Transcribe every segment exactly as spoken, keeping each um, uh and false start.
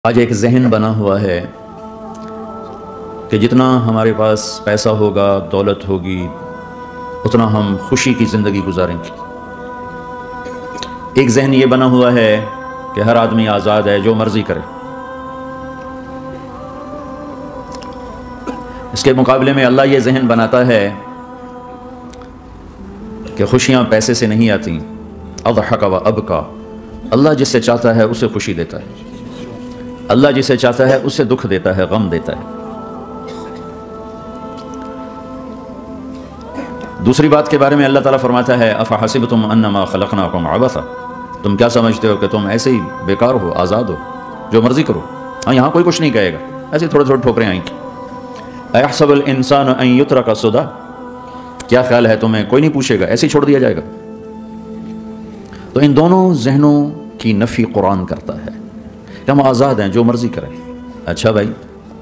آج ایک ذہن بنا ہوا ہے کہ جتنا ہمارے پاس پیسہ ہوگا، دولت ہوگی، اتنا ہم خوشی کی زندگی گزاریں گے۔ ایک ذہن یہ بنا ہوا ہے کہ ہر آدمی آزاد ہے، جو مرضی کرے۔ اس کے مقابلے میں اللہ یہ ذہن بناتا ہے کہ خوشیاں پیسے سے نہیں آتی۔ اضحک و ابکا، اللہ جس سے چاہتا ہے اسے خوشی دیتا ہے، اللہ جسے چاہتا ہے اسے دکھ دیتا ہے، غم دیتا ہے۔ دوسری بات کے بارے میں اللہ تعالیٰ فرماتا ہے افحسبتم انما خلقناکم عبثا، تم کیا سمجھتے ہو کہ تم ایسے ہی بیکار ہو، آزاد ہو، جو مرضی کرو۔ ہاں، یہاں کوئی کچھ نہیں کہے گا، ایسے تھوڑے تھوڑے ٹھوکریں آئیں گی۔ ایحسب الانسان ان یترک سدی، کیا خیال ہے تمہیں کوئی نہیں پوچھے گا، ایسے ہی چھوڑ دیا جائے گا؟ تو ان دونوں ذہنوں کی نفی قرآن کرتا ہے کہ ہم آزاد ہیں، جو مرضی کریں۔ اچھا بھائی،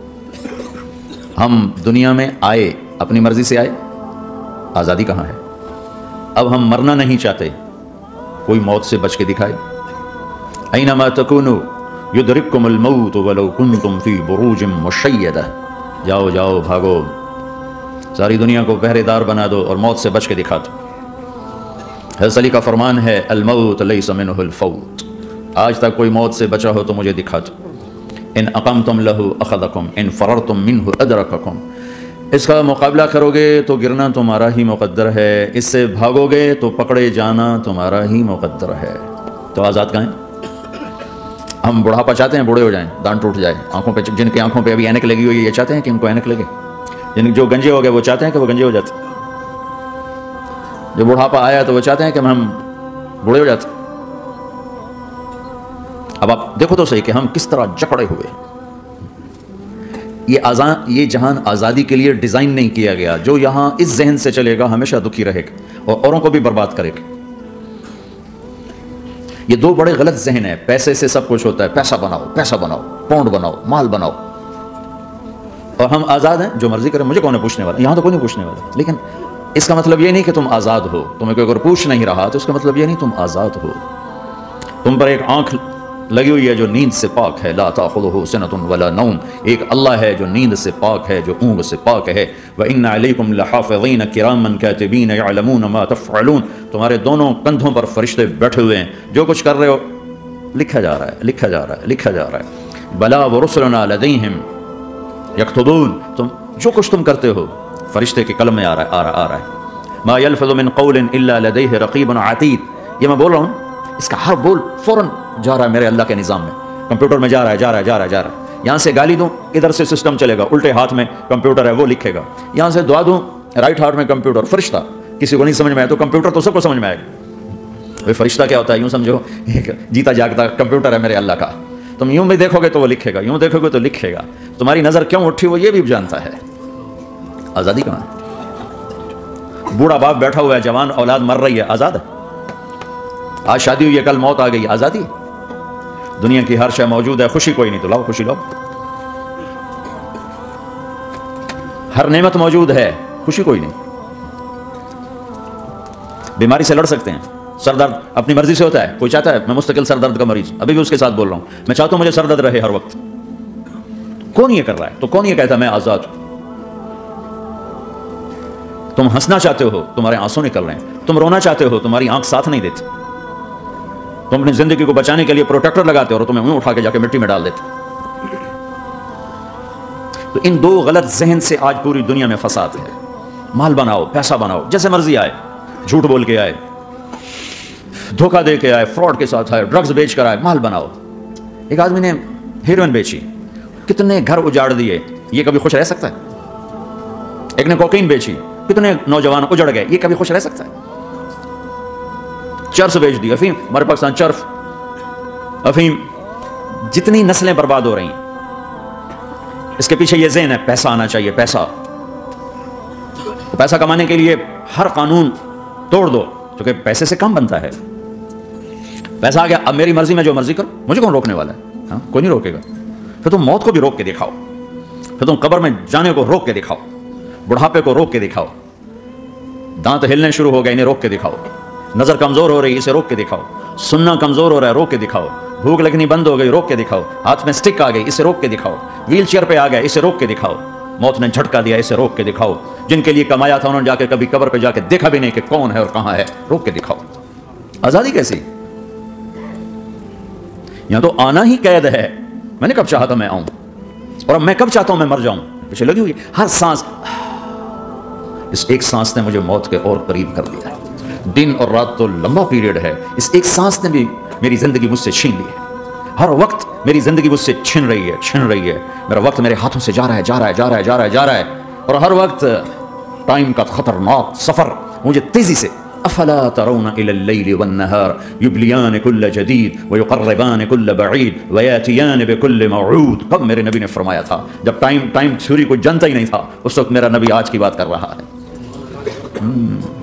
ہم دنیا میں آئے اپنی مرضی سے آئے، آزادی کہاں ہے؟ اب ہم مرنا نہیں چاہتے، کوئی موت سے بچ کے دکھائے۔ اینما تکونوا یدرککم الموت ولو کنتم فی بروج مشیدہ، جاؤ جاؤ بھاگو، ساری دنیا کو پہرے دار بنا دو اور موت سے بچ کے دکھا دو۔ حضرت علی کا فرمان ہے الموت لیس منہ الفوت، آج تک کوئی موت سے بچا ہو تو مجھے دکھا دو۔ ان اقمتم لہ اخذکم ان فررتم منہ ادرککم، اس کا مقابلہ کرو گے تو گرنا تمہارا ہی مقدر ہے، اس سے بھاگو گے تو پکڑے جانا تمہارا ہی مقدر ہے۔ تو آزاد کہاں ہیں؟ ہم بڑھاپا چاہتے ہیں، بوڑھے ہو جائیں، دانت ٹوٹ جائے آنکھوں پہ، جن کی آنکھوں پہ ابھی اینک لگی ہوئی ہے یہ چاہتے ہیں کہ ان کو اینک لگے، جن جو گنجے ہو گئے وہ چاہتے ہیں کہ وہ گنجے ہو جاتے، جو بڑھاپا آیا تو وہ چاہتے ہیں کہ ہم بوڑھے ہو جاتے۔ اب آپ دیکھو تو صحیح کہ ہم کس طرح جکڑے ہوئے۔ یہ آزاد یہ جہان آزادی کے لیے ڈیزائن نہیں کیا گیا۔ جو یہاں اس ذہن سے چلے گا ہمیشہ دکھی رہے گا اور اوروں کو بھی برباد کرے گا۔ یہ دو بڑے غلط ذہن ہیں۔ پیسے سے سب کچھ ہوتا ہے، پیسہ بناؤ، پیسہ بناؤ، پاؤنڈ بناؤ، مال بناؤ، اور ہم آزاد ہیں، جو مرضی کریں، مجھے کون ہے پوچھنے والا؟ یہاں تو کوئی نہیں پوچھنے والا۔ لیکن اس کا مطلب یہ نہیں کہ تم آزاد ہو، تمہیں کوئی اگر پوچھ نہیں رہا تو اس کا مطلب یہ نہیں تم آزاد ہو۔ تم پر ایک آنکھ لگی ہوئی ہے جو نیند سے پاک ہے، لا تأخذہ سنۃ ولا نوم، ایک اللہ ہے جو نیند سے پاک ہے، جو اونگ سے پاک ہے۔ وإن علیکم لحافظین کراما کاتبین یعلمون ما تفعلون، تمہارے دونوں کندھوں پر فرشتے بیٹھے ہوئے ہیں، جو کچھ کر رہے ہو لکھا جا رہا ہے، لکھا جا رہا ہے، لکھا جا رہا ہے۔ بلا ورسلنا لدیہم یکتبون، تم جو کچھ تم کرتے ہو فرشتے کے قلم میں آ رہا ہے، آ رہا آ رہا ہے۔ ما یلفظ من قول الا لدیہ رقیب عتید، یہ میں بول رہا ہوں، اس کا ہر بول فوراً جا رہا ہے میرے اللہ کے نظام میں، کمپیوٹر میں جا رہا ہے، جا رہا ہے، جا رہا ہے، جا رہا ہے۔ یہاں سے گالی دوں، ادھر سے سسٹم چلے گا، الٹے ہاتھ میں کمپیوٹر ہے وہ لکھے گا۔ یہاں سے دعا دوں، رائٹ ہاتھ میں کمپیوٹر، فرشتہ کسی کو نہیں سمجھ میں آیا تو کمپیوٹر تو سب کو سمجھ میں آئے گا۔ وہ فرشتہ کیا ہوتا ہے؟ یوں سمجھو ایک جیتا جاگتا کمپیوٹر ہے میرے اللہ کا، تم یوں بھی دیکھو گے تو وہ لکھے گا، یوں دیکھو گے تو لکھے گا۔ تمہاری نظر کیوں اٹھی وہ یہ بھی جانتا ہے۔ آزادی کہاں ہے؟ بوڑھا باپ بیٹھا ہوا ہے، جوان اولاد مر رہی ہے، آزاد ہے؟ آج شادی ہوئی ہے، کل موت آ گئی، آزادی ہے؟ دنیا کی ہر شے موجود ہے، خوشی کوئی نہیں تو لاؤ، خوشی لاؤ۔ ہر نعمت موجود ہے، خوشی کوئی نہیں۔ بیماری سے لڑ سکتے ہیں، سر درد اپنی مرضی سے ہوتا ہے، کوئی چاہتا ہے میں مستقل سر درد کا مریض، ابھی بھی اس کے ساتھ بول رہا ہوں، میں چاہتا ہوں مجھے سر درد رہے ہر وقت۔ کون یہ کر رہا ہے؟ تو کون یہ کہتا ہے میں آزاد ہوں؟ تم ہنسنا چاہتے ہو، تمہارے آنسو نکل رہے ہیں، تم رونا چاہتے ہو، تمہاری آنکھ ساتھ نہیں دیتی، تم اپنی زندگی کو بچانے کے لیے پروٹیکٹر لگاتے ہو اور تمہیں اونوں اٹھا کے جا کے مٹی میں ڈال دیتے۔ تو ان دو غلط ذہن سے آج پوری دنیا میں فساد ہے۔ مال بناؤ، پیسہ بناؤ، جیسے مرضی آئے، جھوٹ بول کے آئے، دھوکہ دے کے آئے، فراڈ کے ساتھ آئے، ڈرگز بیچ کر آئے، مال بناؤ۔ ایک آدمی نے ہیروئن بیچی، کتنے گھر اجاڑ دیے، یہ کبھی خوش رہ سکتا ہے؟ ایک نے کوکین بیچی، کتنے نوجوان اجڑ گئے، یہ کبھی خوش رہ سکتا ہے؟ چرس بیچ دی، افیم، ہمارے پاکستان چرس، افیم، جتنی نسلیں برباد ہو رہی ہیں، اس کے پیچھے یہ ذہن ہے پیسہ آنا چاہیے، پیسہ۔ پیسہ کمانے کے لیے ہر قانون توڑ دو کیونکہ پیسے سے کم بنتا ہے۔ پیسہ آ گیا، اب میری مرضی میں جو مرضی کرو، مجھے کون روکنے والا ہے؟ ہاں، کوئی نہیں روکے گا۔ پھر تم موت کو بھی روک کے دکھاؤ، پھر تم قبر میں جانے کو روک کے دکھاؤ، بڑھاپے کو روک کے دکھاؤ، دانت ہلنے شروع ہو گئے انہیں روک کے دکھاؤ، نظر کمزور ہو رہی ہے اسے روک کے دکھاؤ، سننا کمزور ہو رہا ہے روک کے دکھاؤ، بھوک لگنی بند ہو گئی روک کے دکھاؤ، ہاتھ میں سٹک آ گئی اسے روک کے دکھاؤ، ویل چیئر پہ آ گیا اسے روک کے دکھاؤ، موت نے جھٹکا دیا اسے روک کے دکھاؤ، جن کے لیے کمایا تھا انہوں نے جا کے کبھی قبر پہ جا کے دیکھا بھی نہیں کہ کون ہے اور کہاں ہے، روک کے دکھاؤ۔ آزادی کیسی؟ یہاں تو آنا ہی قید ہے۔ میں نے کب چاہا تھا میں آؤں، اور اب میں کب چاہتا ہوں میں مر جاؤں، پیچھے لگی ہوئی ہر سانس، اس ایک سانس نے مجھے موت کے اور قریب کر دیا ہے۔ دن اور رات تو لمبا پیریڈ ہے، اس ایک سانس نے بھی میری زندگی مجھ سے چھین لی ہے۔ ہر وقت میری زندگی مجھ سے چھن رہی ہے چھن رہی ہے میرا وقت میرے ہاتھوں سے جا رہا ہے جا رہا ہے جا رہا ہے جا رہا ہے جا رہا ہے اور ہر وقت ٹائم کا خطرناک سفر مجھے تیزی سے۔ افلا ترون الى الليل والنهار يبليان كل جديد ويقربان كل بعيد وياتيان بكل موعود۔ کب میرے نبی نے فرمایا تھا؟ جب ٹائم ٹائم تھیوری کو جانتا ہی نہیں تھا، اس وقت میرا نبی آج کی بات کر رہا ہے۔